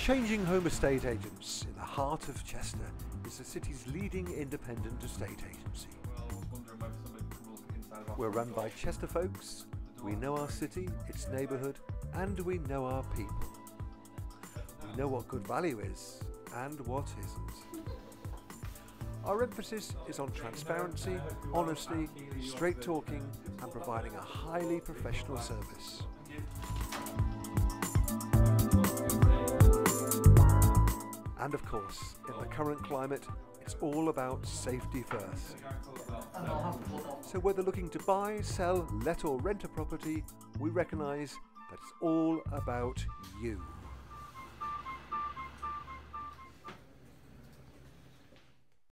Changing Home Estate Agents, in the heart of Chester, is the city's leading independent estate agency. We're run by Chester folks. We know our city, its neighbourhood, and we know our people. We know what good value is and what isn't. Our emphasis is on transparency, honesty, straight talking, and providing a highly professional service. And of course, in the current climate, it's all about safety first. So whether looking to buy, sell, let or rent a property, we recognise that it's all about you.